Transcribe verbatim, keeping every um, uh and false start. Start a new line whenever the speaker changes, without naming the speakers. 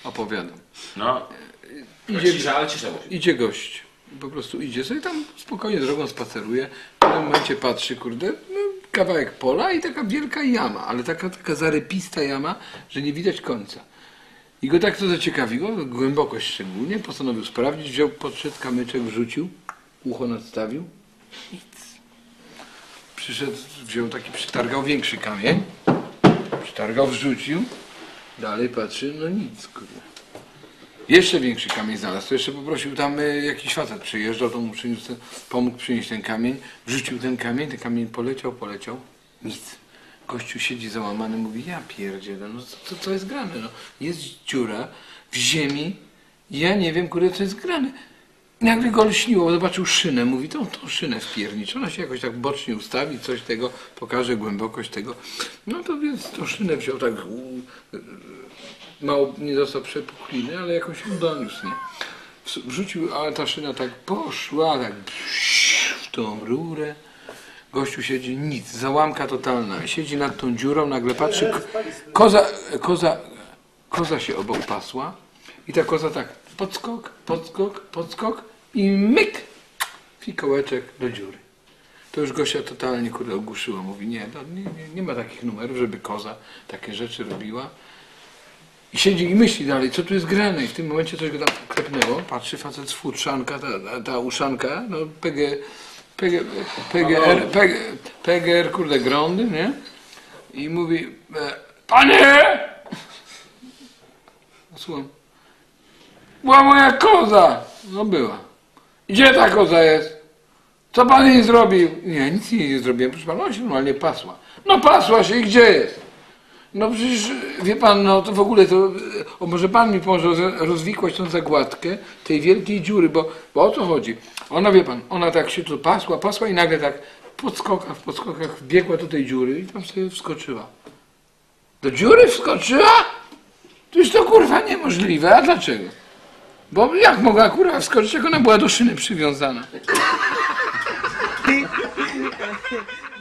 opowiadam.
No,
Idzie,
cisza, ale cisza musi.
idzie gość, po prostu idzie sobie tam spokojnie drogą spaceruje, w pewnym momencie patrzy, kurde, no, kawałek pola i taka wielka jama, ale taka, taka zarypista jama, że nie widać końca. I go tak to zaciekawiło, głębokość szczególnie, postanowił sprawdzić, wziął, podszedł, kamyczek wrzucił, ucho nadstawił, nic. Przyszedł, wziął taki, przytargał większy kamień, przytargał, wrzucił, dalej patrzy, no nic, kurde. Jeszcze większy kamień znalazł, to jeszcze poprosił tam y, jakiś facet przyjeżdżał, to mu przyniósł, pomógł przynieść ten kamień, wrzucił ten kamień, ten kamień poleciał, poleciał, nic. Gościu siedzi załamany, mówi, ja pierdzielę, no co, co jest grane, no. Jest dziura w ziemi, ja nie wiem, kurde, co jest grane. I nagle go lśniło, zobaczył szynę, mówi, tą, tą szynę wpiernicz, ona się jakoś tak bocznie ustawi, coś tego, pokaże głębokość tego. No to więc tą szynę wziął tak, u, mało nie dostał przepukliny, ale jakąś doniósł, nie? Wrzucił, ale ta szyna tak poszła, tak w tą rurę. Gościu siedzi, nic, załamka totalna. Siedzi nad tą dziurą, nagle patrzy, koza, koza, koza się obok pasła i ta koza tak, podskok, podskok, podskok i myk, fikołeczek do dziury. To już gościa totalnie, kurde, ogłuszyło. Mówi, nie, no, nie, nie, nie ma takich numerów, żeby koza takie rzeczy robiła. I siedzi i myśli dalej, co tu jest grane. I w tym momencie coś go tam klepnęło. Patrzy, facet z futrzanka, ta, ta, ta uszanka, no P G, P G, P G R, P G, P G R, kurde, grądy, nie? I mówi, e, panie! Słucham. Była moja koza! No była. Gdzie ta koza jest? Co pan jej zrobił? Nie, nic jej nie zrobiłem, proszę pana, ona się normalnie pasła. No pasła się i gdzie jest? No przecież, wie pan, no to w ogóle to, o, może pan mi pomoże rozwikłać tą zagładkę tej wielkiej dziury, bo, bo o co chodzi? Ona, wie pan, ona tak się tu pasła, pasła i nagle tak w podskokach, w podskokach wbiegła do tej dziury i tam sobie wskoczyła. Do dziury wskoczyła? To jest to kurwa niemożliwe, a dlaczego? Bo jak mogła kurwa wskoczyć, jak ona była do szyny przywiązana?